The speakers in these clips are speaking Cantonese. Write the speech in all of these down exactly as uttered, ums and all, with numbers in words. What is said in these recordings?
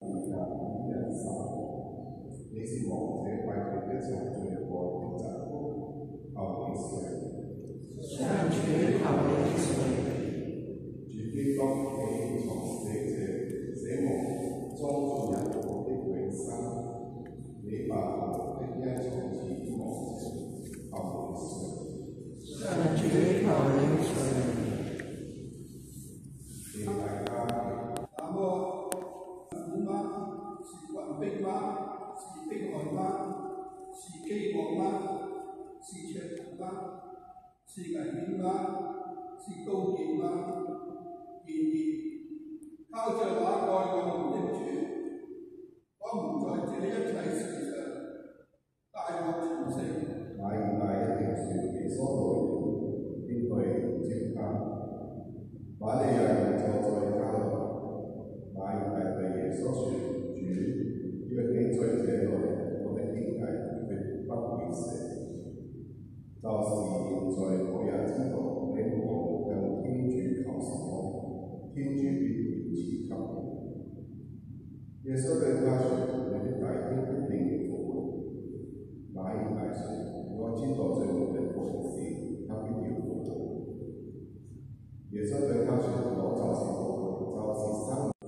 你是王者為佢一場進入過的疾苦，後你垂，上主後你垂，主基督你從死者死亡裝作人我的永生，你把我的一從此亡者後你垂，上主後你垂。你大家那麼苦嗎？是困逼嗎？是迫害嗎？是饑餓嗎？是赤貧嗎？是危險嗎？是刀劍嗎？然而，靠着那愛我們的主，我們在這一切事上大獲全勝。 那而那一定是耶穌來應對接他，把你人坐在家裏。那而那對耶穌說：主，若你在這裏，我的經濟決不會死。就是現在我也知道你無論向天主求什麼，天主必然賜給你。耶穌對他說：你的弟兄必定要復活。那而那說：我知道最後的復活時，他必要復活。耶穌對他說：我就是復活，就是生命。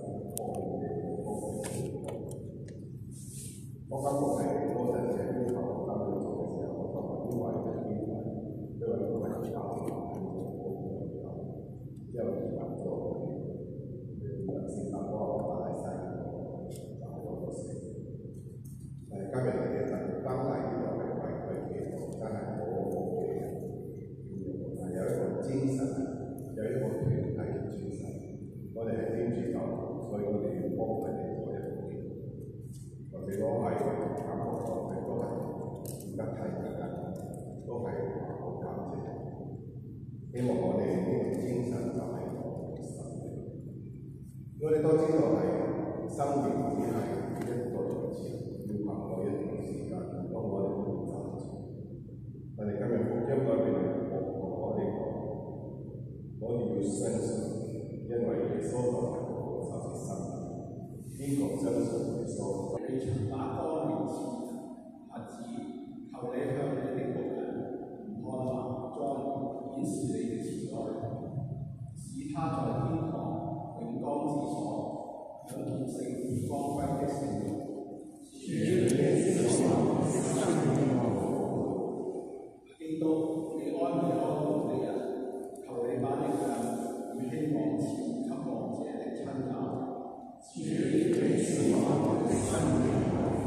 我發覺係多陣時要求單位做嘅時候，同埋因為嘅編排，因為都係教練喺度做嘅，之後移民咗誒先發嗰個大細個大嗰個事。誒今日其實翻嚟呢度係為佢祈禱，真係好好嘅，係有一個精神，有一個團體嘅精神。我哋係天主教，所以我哋要幫佢哋做一個。或者講係感覺上係都係唔得體嘅人，都係好感謝。希望我哋呢個精神就係我哋嘅生命。我哋都知道係生命只係一個財產，要憑我一段時間，如果我哋唔賺錢。但係今日福音裏邊，我我哋講，我哋要相信，因為耶穌就係我就是生命。邊個相信耶穌？ 你曾把光明賜瞎子，求你向你的僕人看下再顯示你的慈愛，使他在天堂永光之所，享見聖潔光輝的聖容。主你是我的生命。基督，你安慰可憐的人，求你把力量與希望賜給亡者的親友。主你是我的生命。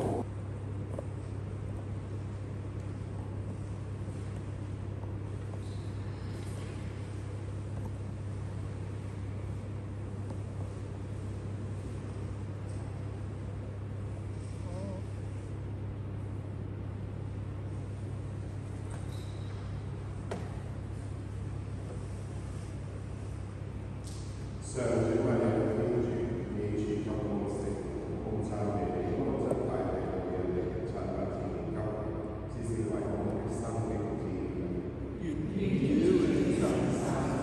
上主為你嘅天主，你主給我食，奉讚美你，我真大地嘅你嘅親不自然急，只是為我嘅生命之源。願天主永在生。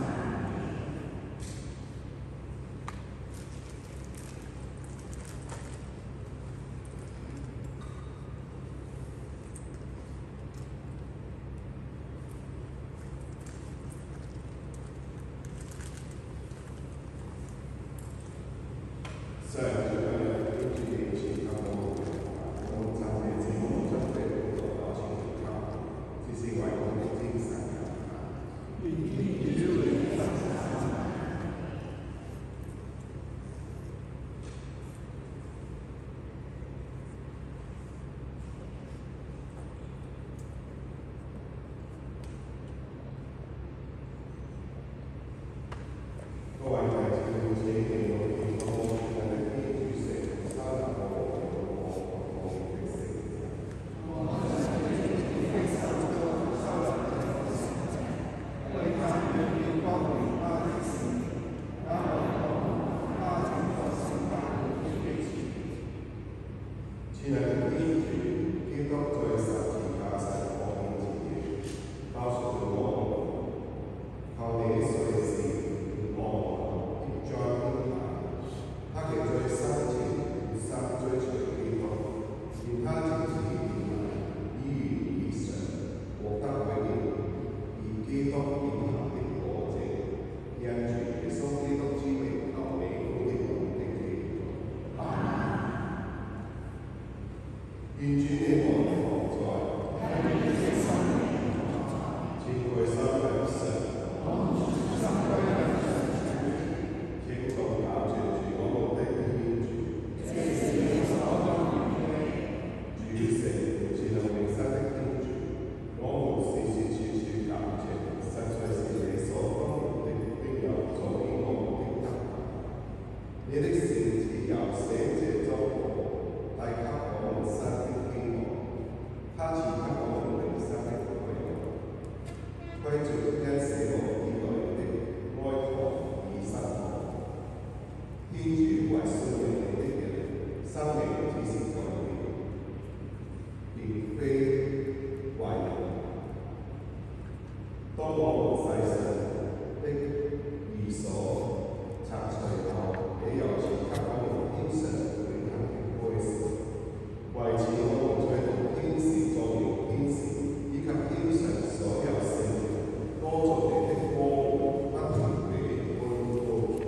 上主為你嘅天主，你主給我嘅奉讚美你，我真地我全給，只是為我嘅精神而活。願天主永在生。各位弟兄姊妹，我哋你的聖旨由寫這周報帶給我們新的希望，他賜給我們永生的愛夢，歸着因死亡以來的哀痛已失望。天主為信仰你的人，生命只是改變，並非壞人。當我們世上的義所拆除後，你又賜給我們天上永恆的開示。為此，我們在同天使作完天使，以及天上所有聖人，多做你的光榮，不停地歡呼。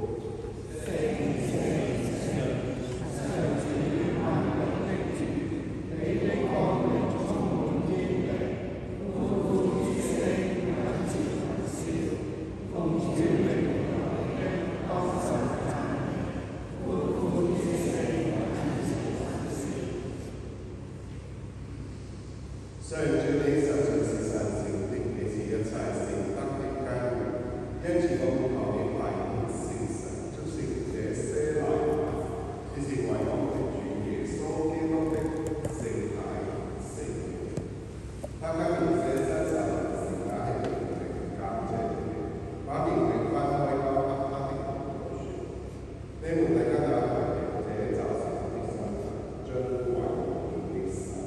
上主你實在是神聖的，你是一切聖德的根源。因此我們求你派遣聖神，促成這些禮物，以成為我們的主耶穌基督的聖體聖血。他給了這真神是假係靈力感謝你，把命令分開交給他的門徒說：你們大家打開這就是我的身體，將為你的神。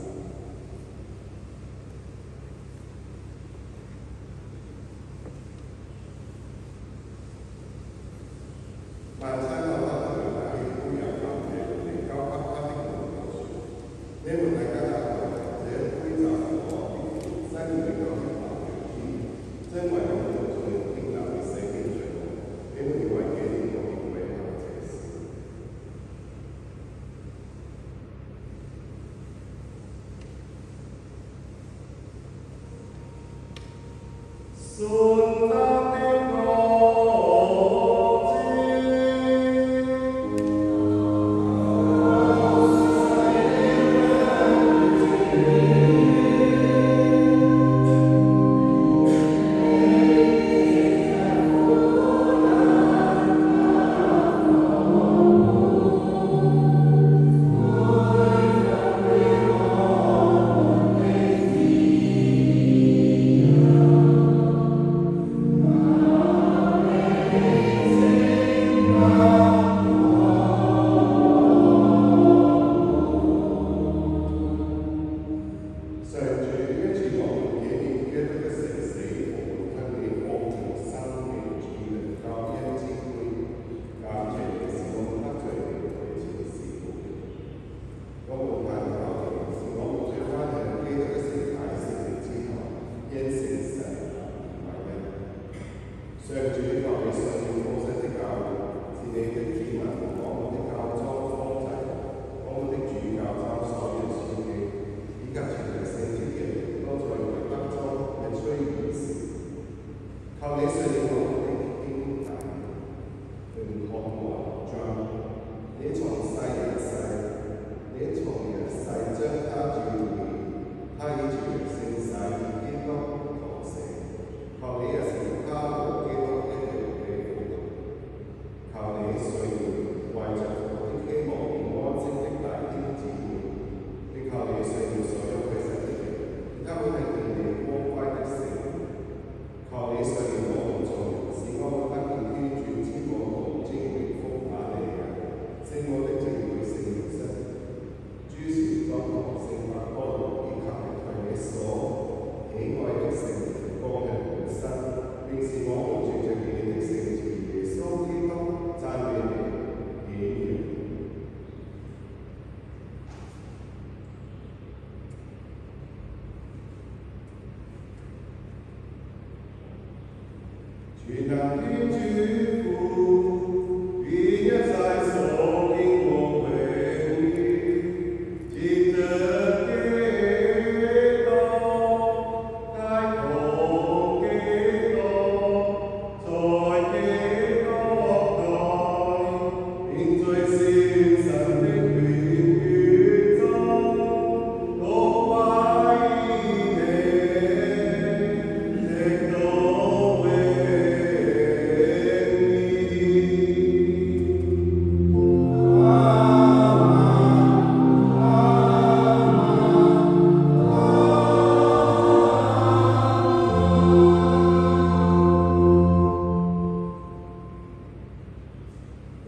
晚餐後，他們又打起膏油感謝你，交給他的門徒說：你們大家打開這杯就是我的新約的牛羊血，真為我們罪應流的洗淨罪惡。你們要為紀念我而為行這事。信德的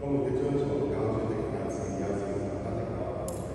我們嘅將從交出的價值有成就他的教導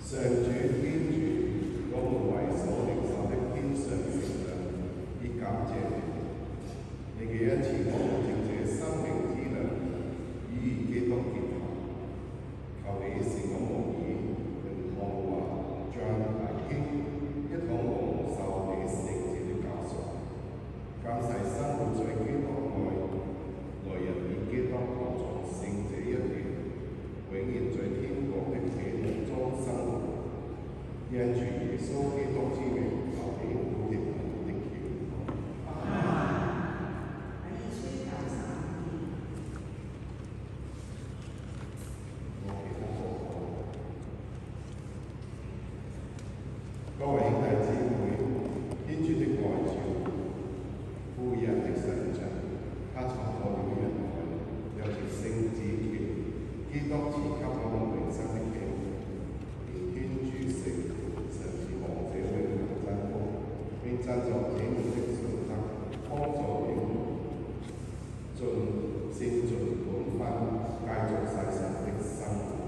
上主天主，我們為所領受的天上聖糧，以感謝你。你嘅恩賜我們藉這生命之糧，與基督結合。求你使我們以榮光華像大興，一同蒙受你聖子的教授，今世生活在基督內，來日與基督同從聖者一團，永遠在天國的喜樂中生活。因主耶穌基督之名，求你鼓勵我們的禱告。各位兄弟姊妹，天主的愛照，富人的神像，他創造了人類，有着聖子權，基督賜給我們永生的機會。願天主聖父、神子王者永恆真福，並贊助這們的信德，幫助你們盡善盡本分，繼續世上的生活。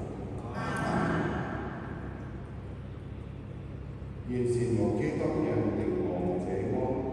願善無基督人靈亡者安